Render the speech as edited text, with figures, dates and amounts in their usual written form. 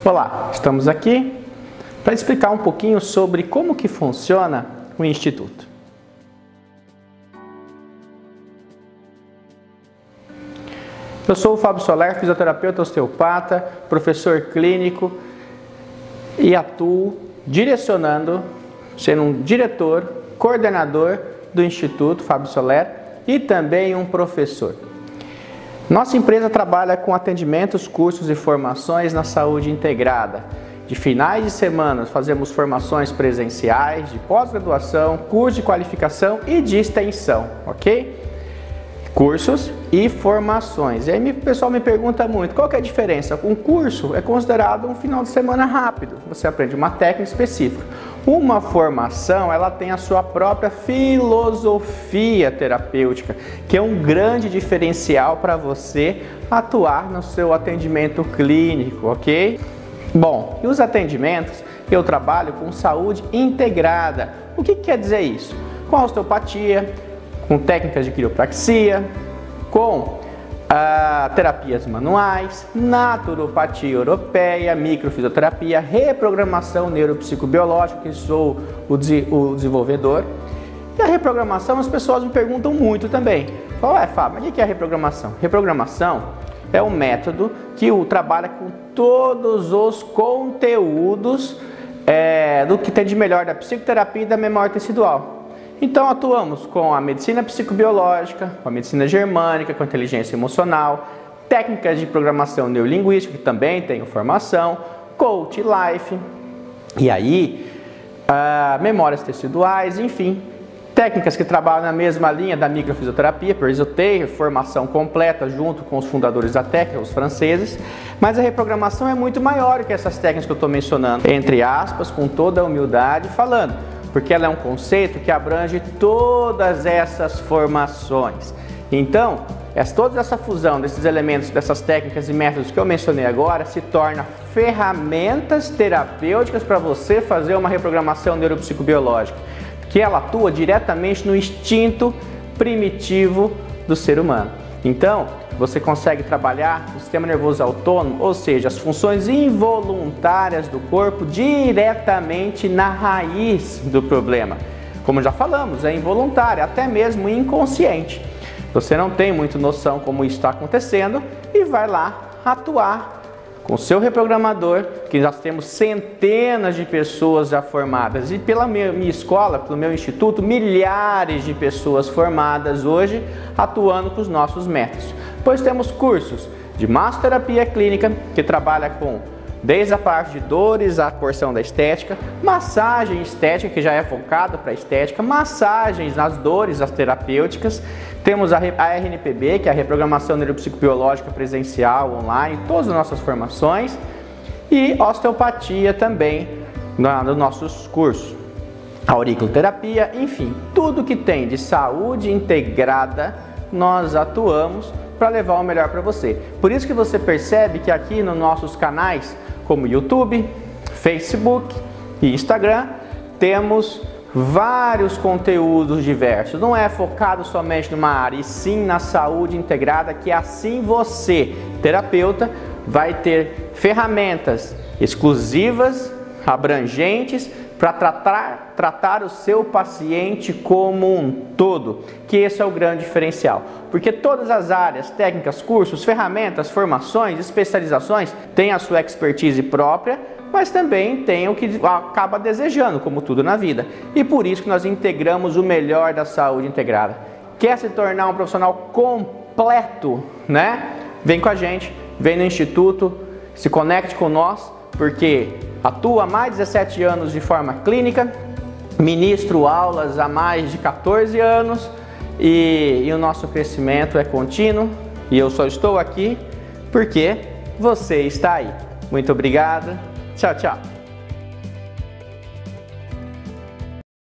Olá, estamos aqui para explicar um pouquinho sobre como que funciona o Instituto. Eu sou o Fábio Soler, fisioterapeuta osteopata, professor clínico e atuo direcionando, sendo um diretor, coordenador do Instituto Fábio Soler e também um professor. Nossa empresa trabalha com atendimentos, cursos e formações na saúde integrada. De finais de semana fazemos formações presenciais, de pós-graduação, curso de qualificação e de extensão, ok? Cursos e formações. E aí o pessoal me pergunta muito, qual que é a diferença? Um curso é considerado um final de semana rápido, você aprende uma técnica específica. Uma formação, ela tem a sua própria filosofia terapêutica, que é um grande diferencial para você atuar no seu atendimento clínico, ok? Bom, e os atendimentos, eu trabalho com saúde integrada. O que quer dizer isso? Com osteopatia, com técnicas de quiropraxia, com terapias manuais, naturopatia europeia, microfisioterapia, reprogramação neuropsicobiológica, que sou o desenvolvedor. E a reprogramação, as pessoas me perguntam muito também. Falam, Fábio, mas o que é a reprogramação? Reprogramação é um método que trabalha com todos os conteúdos do que tem de melhor da psicoterapia e da memória tecidual. Então atuamos com a medicina psicobiológica, com a medicina germânica, com a inteligência emocional, técnicas de programação neurolinguística, que também tenho formação, coach life, e aí memórias teciduais, enfim, técnicas que trabalham na mesma linha da microfisioterapia, por isso eu tenho formação completa junto com os fundadores da técnica, os franceses, mas a reprogramação é muito maior que essas técnicas que eu estou mencionando, entre aspas, com toda a humildade falando, porque ela é um conceito que abrange todas essas formações. Então, toda essa fusão desses elementos, dessas técnicas e métodos que eu mencionei agora, se torna ferramentas terapêuticas para você fazer uma reprogramação neuropsicobiológica, que ela atua diretamente no instinto primitivo do ser humano. Então, você consegue trabalhar o sistema nervoso autônomo, ou seja, as funções involuntárias do corpo diretamente na raiz do problema. Como já falamos, é involuntário, até mesmo inconsciente. Você não tem muita noção como isso está acontecendo e vai lá atuar com o seu reprogramador, que nós temos centenas de pessoas já formadas e pela minha escola, pelo meu instituto, milhares de pessoas formadas hoje atuando com os nossos métodos. Pois temos cursos de massoterapia clínica, que trabalha com desde a parte de dores, a porção da estética, massagem estética, que já é focada para a estética, massagens nas dores, as terapêuticas. Temos a RNPB, que é a reprogramação neuropsicobiológica presencial, online, todas as nossas formações. E osteopatia também nos nossos cursos. Auriculoterapia, enfim, tudo que tem de saúde integrada, nós atuamos para levar o melhor para você. Por isso que você percebe que aqui nos nossos canais, como YouTube, Facebook e Instagram, temos vários conteúdos diversos. Não é focado somente numa área, e sim na saúde integrada, que assim você, terapeuta, vai ter ferramentas exclusivas, abrangentes, para tratar o seu paciente como um todo, que esse é o grande diferencial, porque todas as áreas, técnicas, cursos, ferramentas, formações, especializações têm a sua expertise própria, mas também tem o que acaba desejando, como tudo na vida, e por isso que nós integramos o melhor da saúde integrada. Quer se tornar um profissional completo, né? Vem com a gente, vem no Instituto, se conecte com nós, porque atuo há mais de 17 anos de forma clínica, ministro aulas há mais de 14 anos e o nosso crescimento é contínuo e eu só estou aqui porque você está aí. Muito obrigado. Tchau, tchau.